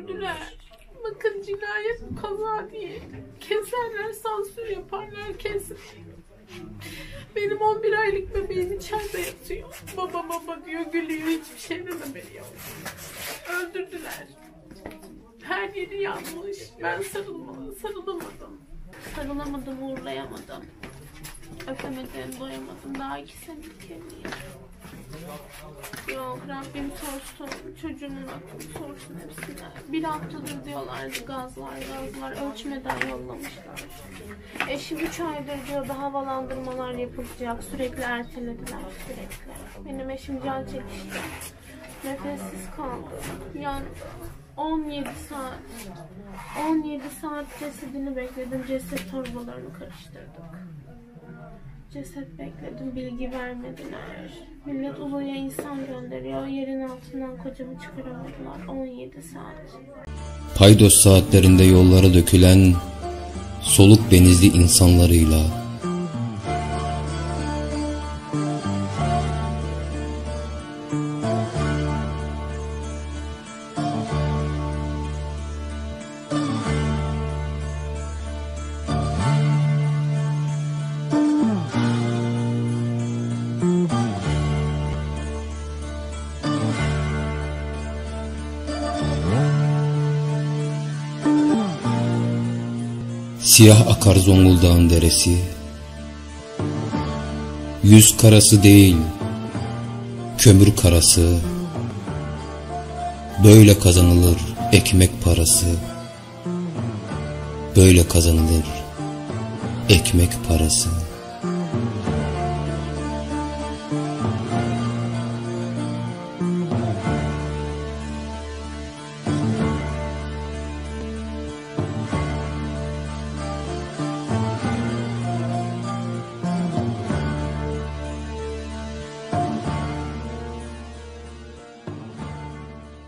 öldürdüler. Bakın cinayet bu, kaza diye. Keserler, sansür yaparlar, kesin. Benim 11 aylık bebeğim içeride yatıyor. Baba baba diyor, gülüyor, hiçbir şeyden haberi yok. Öldürdüler. Her yeri yanmış. Ben sarılamadım. Sarılamadım, uğurlayamadım. Öpemedim, doyamadım. Daha 2 senelik evliyim. Yok, Rabbim sorsun. Çocuğumun aklını sorsun hepsine. 1 haftadır diyorlardı gazlar. Ölçmeden yollamışlar. Eşim 3 aydır diyordu havalandırmalar yapılacak. Sürekli ertelediler, sürekli. Benim eşim can çekişti. Nefessiz kaldı. Yani 17 saat cesedini bekledim. Ceset torbalarını karıştırdık. Ceset bekledim, bilgi vermediler. Millet uzaya insan gönderiyor. Yerin altından kocamı çıkaramadılar. 17 saat. Paydos saatlerinde yollara dökülen soluk benizli insanlarıyla, siyah akar Zonguldak'ın deresi, yüz karası değil, kömür karası. Böyle kazanılır ekmek parası, böyle kazanılır ekmek parası.